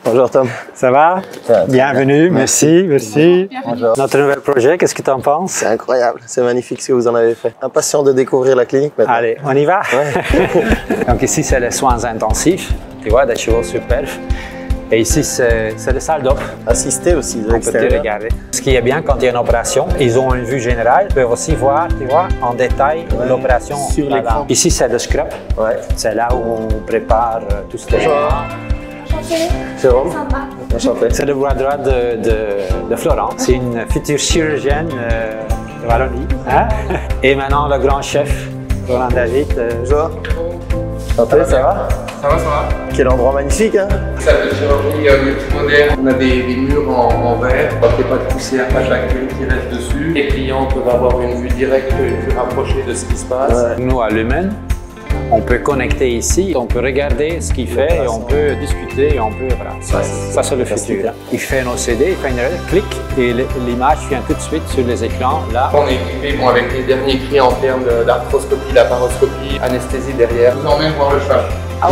Bonjour Tom. Ça va? Bienvenue, merci. Bonjour. Notre nouvel projet, qu'est-ce que tu en penses? C'est incroyable, c'est magnifique ce que vous en avez fait. Impatient de découvrir la clinique maintenant. Allez, on y va? Ouais. Donc ici, c'est les soins intensifs, tu vois, des chevaux super. Et ici, c'est le salle d'offre. Assisté aussi de On peut te l'extérieur. regarder. Ce qui est bien quand il y a une opération, ils ont une vue générale. Ils peuvent aussi voir, tu vois, en détail l'opération. Sur l'écran. Ici, c'est le scrub. Ouais. C'est là où on prépare tout ce qui est. Jérôme. Enchanté. C'est le bras droit de Florence. C'est une future chirurgienne de Wallonie. Hein? Et maintenant, le grand chef, Roland David. Bonjour. Enchanté, ça va? Ça va. Quel endroit magnifique, hein? Salle de chirurgie multimoderne. On a des murs en verre, pour qu'il n'y ait pas de poussière, pas de bactéries qui restent dessus. Les clients peuvent avoir une vue directe, une vue rapprochée de ce qui se passe. Ouais. Nous, à Lumen, on peut connecter ici, on peut regarder ce qu'il fait et on peut discuter et on peut. Voilà, ça c'est le futur. Il fait un OCD, il fait une clic et l'image vient tout de suite sur les écrans. Là, On est équipé avec les derniers cris en termes d'arthroscopie, laparoscopie, anesthésie derrière. Je vous emmène voir le cheval.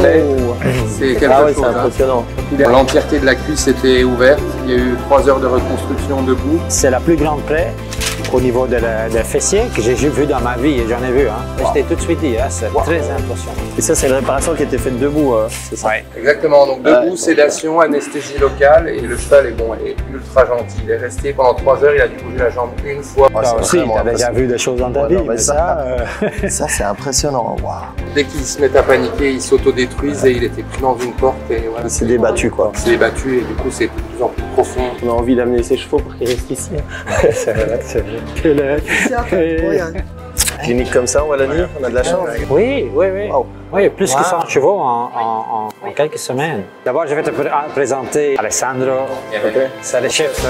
C'est quelque Ah oui, chose. c'est impressionnant. L'entièreté de la cuisse était ouverte. Il y a eu 3 heures de reconstruction debout. c'est la plus grande plaie au niveau de fessier que j'ai vu dans ma vie et j'en ai vu. Hein. Je t'ai tout de suite dit, hein, c'est très impressionnant. Et ça, c'est une réparation qui a été faite debout, c'est ça? Ouais. Exactement, donc debout, sédation, anesthésie locale et le cheval est bon, il est ultra gentil. Il est resté pendant 3 heures, il a dû bouger la jambe une fois. Ouais, Toi c'est aussi, vraiment tu as déjà impressionnant. vu des choses dans ta Ouais, vie, non, mais mais ça, ça, c'est impressionnant. Waouh. Dès qu'ils se mettent à paniquer, ils s'autodétruisent et il était pris dans une porte et voilà. Il s'est débattu, quoi. Il s'est débattu et du coup c'est de plus en plus profond. On a envie d'amener ses chevaux pour qu'ils restent ici. c'est vrai, c'est vrai. Clinique comme ça en Wallonie, on a de la chance. Oui. Wow. Oui, plus que Wow. 100 chevaux en quelques semaines. D'abord, je vais te présenter Alessandro. C'est le chef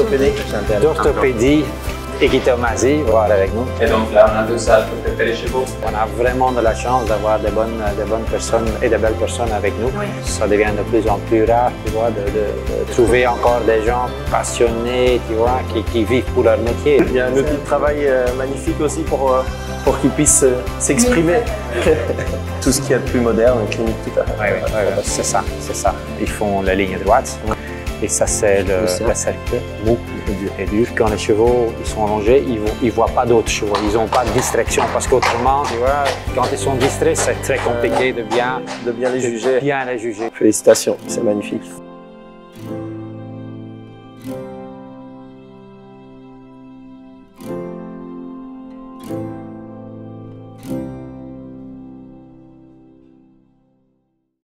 d'orthopédie et gynécologie, voir avec nous. Et donc là, on a 2 salles pour traiter les chevaux. On a vraiment de la chance d'avoir des bonnes personnes et de belles personnes avec nous. Ça devient de plus en plus rare, tu vois, de trouver encore des gens passionnés, tu vois, qui vivent pour leur métier. Il y a un outil de travail magnifique aussi pour qu'ils puissent s'exprimer. Tout ce qu'il y a de plus moderne, une clinique tout à fait. Oui, c'est ça. Ils font la ligne droite. Et ça, c'est le cercle mou et dur. Quand les chevaux ils sont allongés, ils ne voient pas d'autres chevaux. Ils n'ont pas de distraction parce qu'autrement, tu vois, quand ils sont distraits, c'est très compliqué de bien les juger. Bien les juger. Félicitations, c'est magnifique.